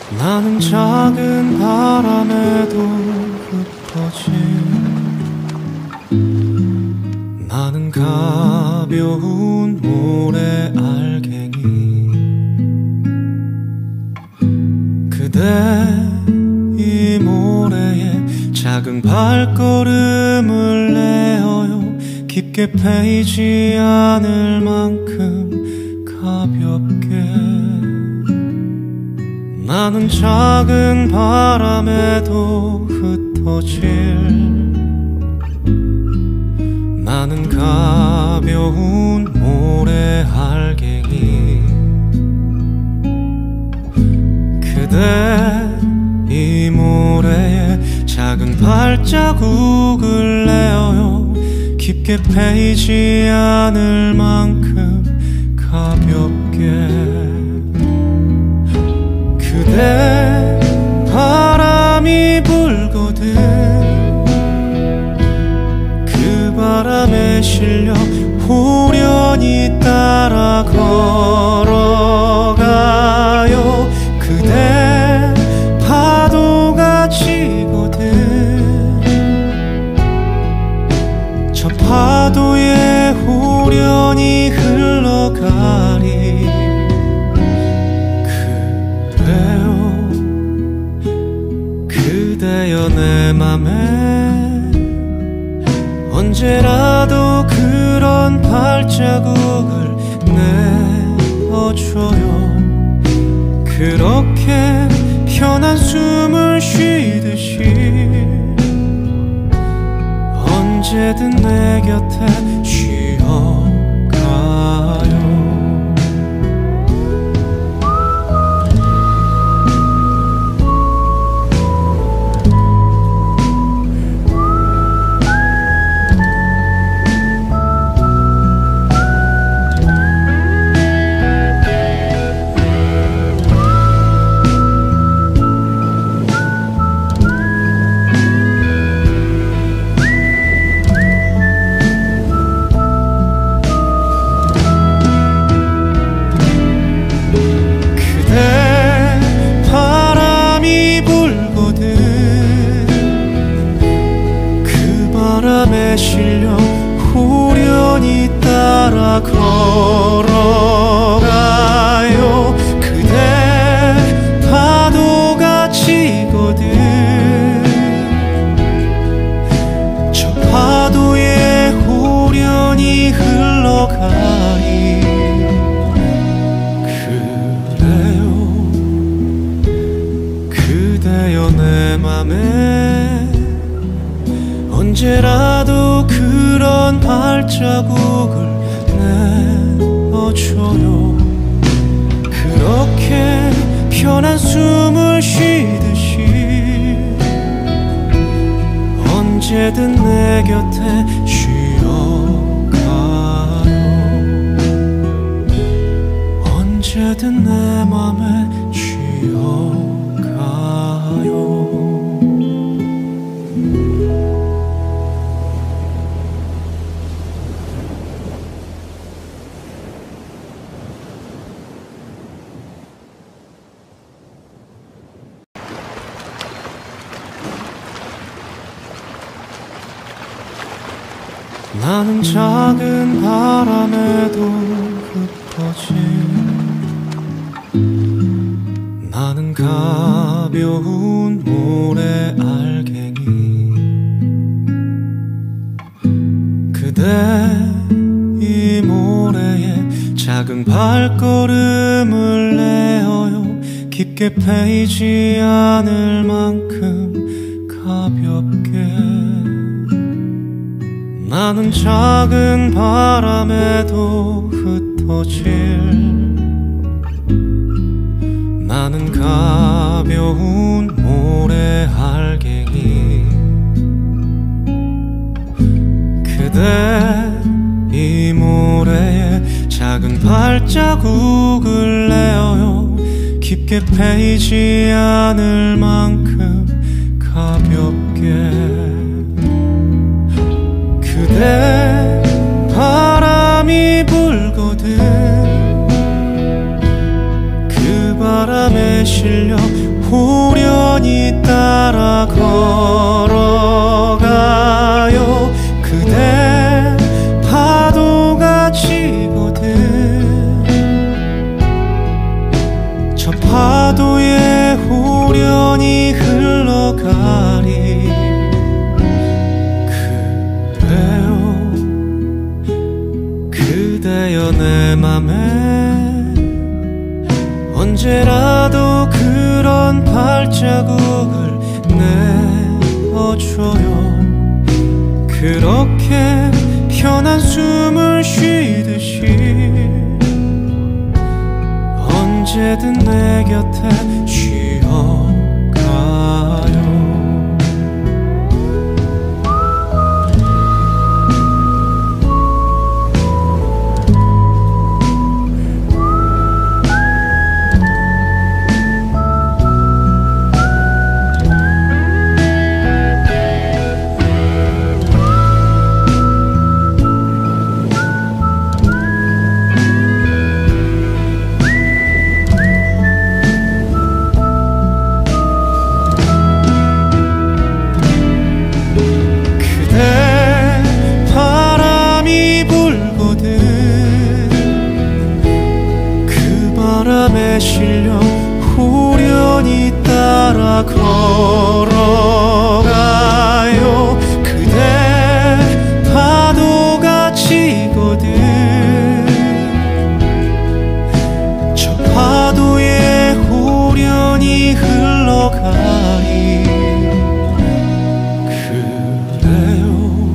나는 작은 바람에도 흩어진 나는 가벼운 모래 알갱이 그대 이 모래에 작은 발걸음을 내어요 깊게 패이지 않을 만큼 가볍게 나는 작은 바람에도 흩어질 나는 가벼운 모래 알갱이 그대 이 모래에 작은 발자국을 내어요 깊게 패이지 않을 만큼 가볍게 그대 바람이 불거든 그 바람에 실려 호련히 따라 걸어가요 그대 파도가 치거든 저 파도에 호련히 흘러가리 그대여 내 맘에 언제라도 그런 발자국을 내어줘요 그렇게 편한 숨을 쉬듯이 언제든 내 곁에 쉬어가요 바람에 실려 호련히 따라 걸어가요 그대 파도가 치거든 저 파도에 호련히 흘러가리 그래요 그대여 내 맘에 언제라도 그런 발자국을 내어줘요 그렇게 편한 숨을 쉬듯이 언제든 내 곁에 쉬어가요 언제든 내 맘에 쉬어가요 나는 작은 바람에도 흩어진 나는 가벼운 모래 알갱이 그대 이 모래에 작은 발걸음을 내어요 깊게 패이지 않을 만큼 가볍게 나는 작은 바람에도 흩어질 나는 가벼운 모래 알갱이 그대 이 모래에 작은 발자국을 내어요 깊게 패이지 않을 만큼 가볍게 그대 바람이 불거든 그 바람에 실려 그대여 내 맘에 언제라도 그런 발자국을 내어줘요. 그렇게 편한 숨을 쉬듯이 언제든 내 곁에 쉬어가요. 바람에 실려 후련히 따라 걸어가요. 그대 파도가 치거든 저 파도에 후련히 흘러가리. 그래요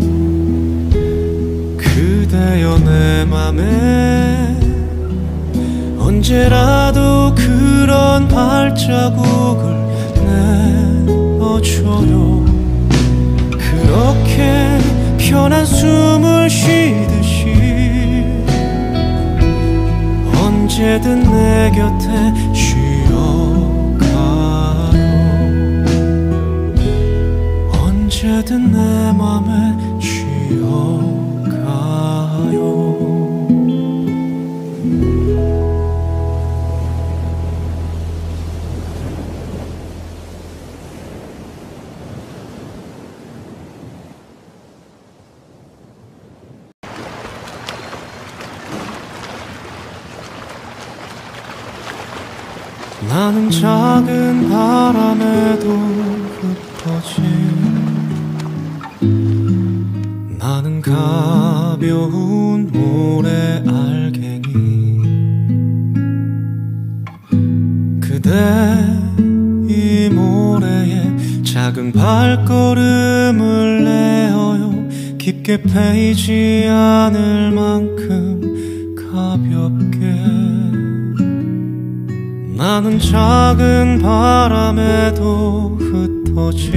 그대여 내 맘에 언제라도 그런 발자국을 내어줘요. 그렇게 편한 숨을 쉬듯이 언제든 내 곁에 쉬어가요. 언제든 내 맘에 쉬어가요. 나는 작은 바람에도 흩어진 나는 가벼운 모래 알갱이. 그대 이 모래에 작은 발걸음을 내어요. 깊게 패이지 않을 만큼 가볍게. 나는 작은 바람에도 흩어질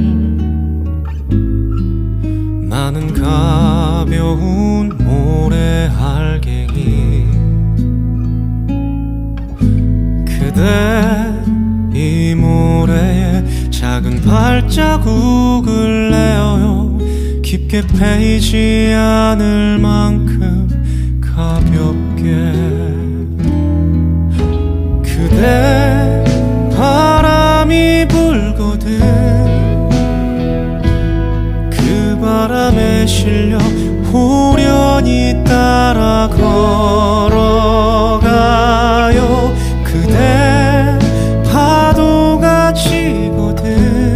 나는 가벼운 모래 알갱이. 그대 이 모래에 작은 발자국을 내어요. 깊게 패이지 않을 만큼 가볍게. 그대 바람이 불거든 그 바람에 실려 후련히 따라 걸어가요. 그대 파도가 치거든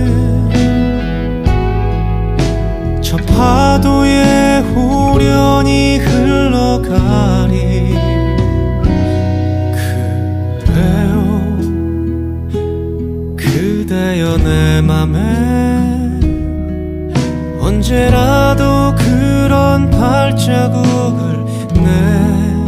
저 파도에 후련히 흘러가리. 그대여 내 맘에 언제라도 그런 발자국을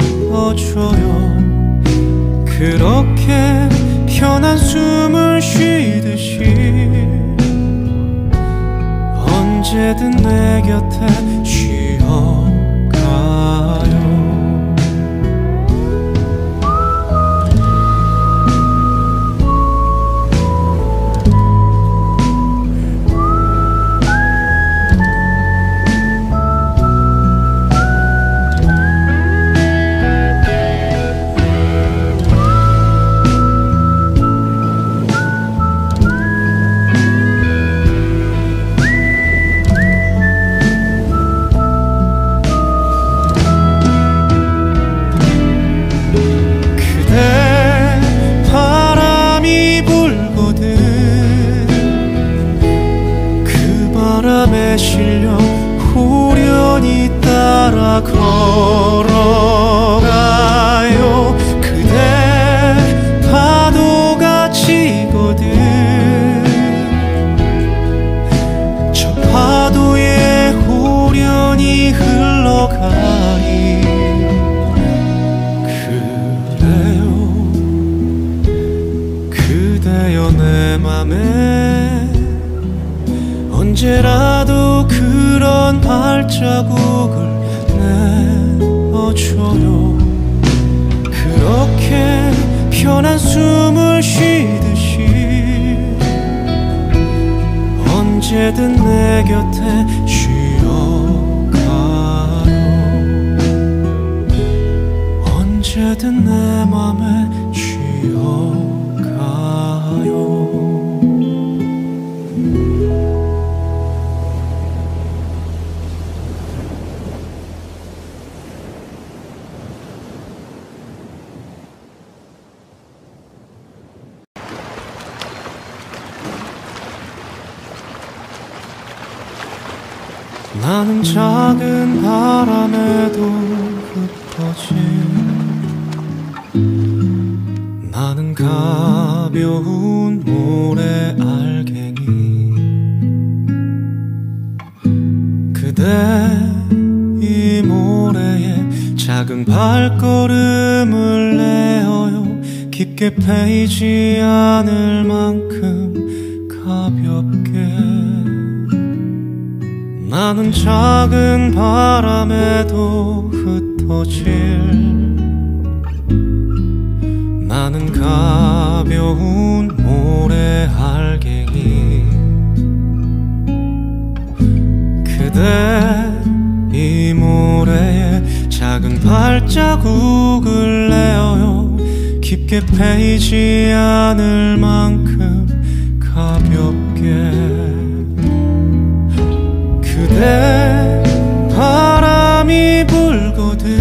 발자국을 내어줘요. 그렇게 편한 숨을 쉬듯이 언제든 내 곁에 쉬어가요. 언제든 내 맘에 쉬어가요. 나는 작은 바람에도 흩어진, 나는 가벼운 모래 알갱이. 그대 이 모래에 작은 발걸음을 내어요. 깊게 패이지 않을 만큼 가볍게. 나는 작은 바람에도 흩어질, 나는 가벼운 모래 알갱이. 그대 이 모래에 작은 발자국을 내어요. 깊게 패이지 않을 만큼 가볍게. 그대 바람이 불거든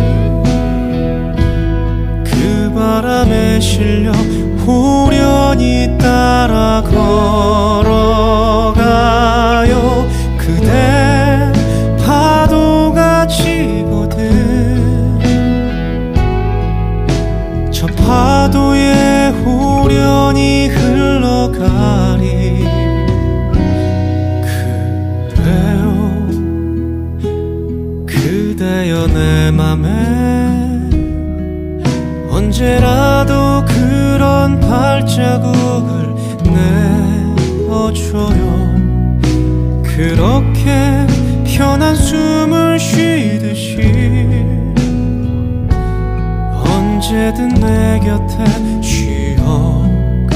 그 바람에 실려 후련히 따라 걸어가요. 그대 파도가 치거든 저 파도에 후련히 흘러가리. 그대여 내 맘에 언제라도 그런 발자국을 내어줘요. 그렇게 편한 숨을 쉬듯이 언제든 내 곁에 쉬어가요.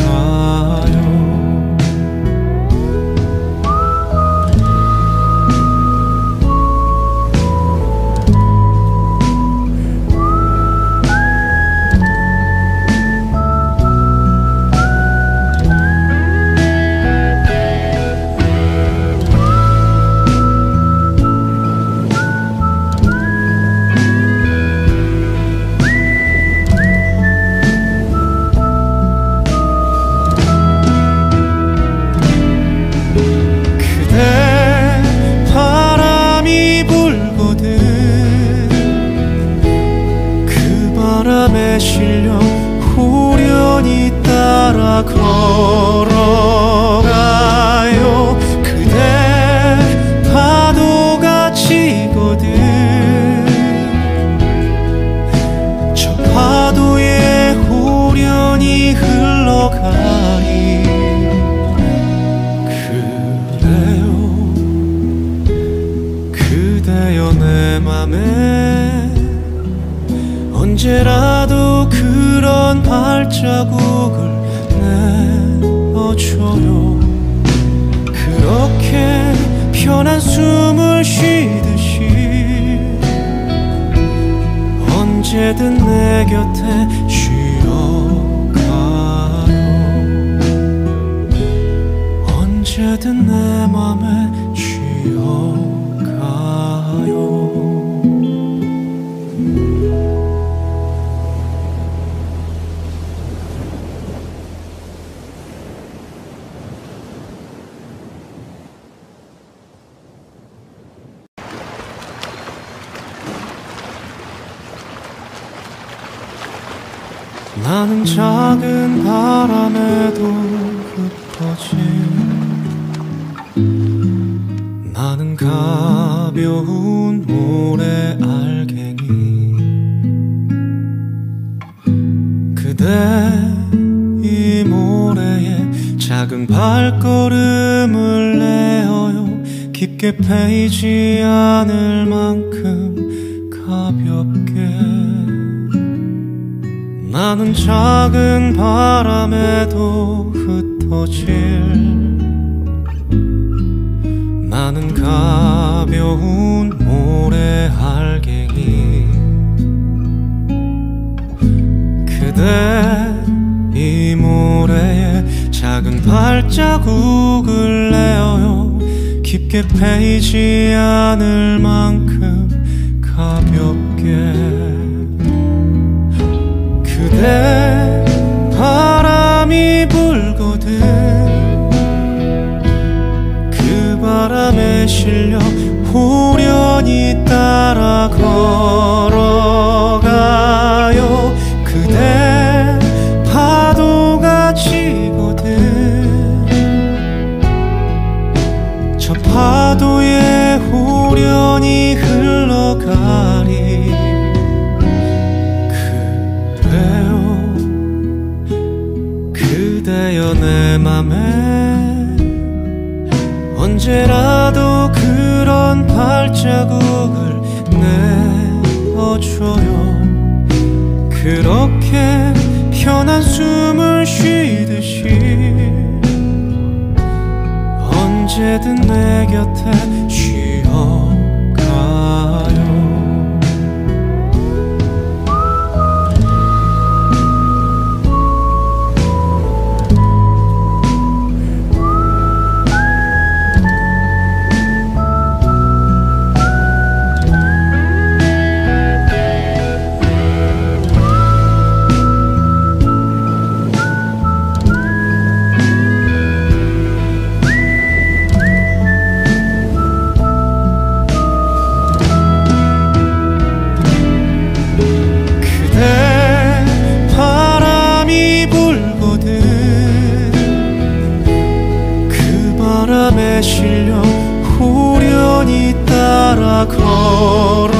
바람에 실려 후련히 따라 걸어가요. 그대 파도가 치거든 저 파도에 후련히 흘러가리. 그래요 그대여 내 맘에 언제라도 그런 발자국을 내어줘요. 그렇게 편한 숨을 쉬듯이 언제든 내 곁에 쉬어가요. 언제든 내 맘에 쉬어가요. 나는 작은 바람에도 흩어진, 나는 가벼운 모래 알갱이. 그대 이 모래에 작은 발걸음을 내어요. 깊게 깊게 패이지 않을 만큼 가볍게 나는 작은 바람에도 흩어질 나는 가벼운 모래알갱이 그대 이 모래에 작은 발자국을 내어요 깊게 패이지 않을 만큼 가볍게 그대 바람이 불거든 그 바람에 실려 호련히 따라 걸어가요 그대 파도가 치거든 저 파도에 호련히 흘러가리 그래요 그대여 내 맘에 언제라도 그런 발자국을 내어줘요 그렇게 편한 숨을 쉬듯이 언제든 내 곁에 쉬어가요 바람에 실려 호련히 따라 걸어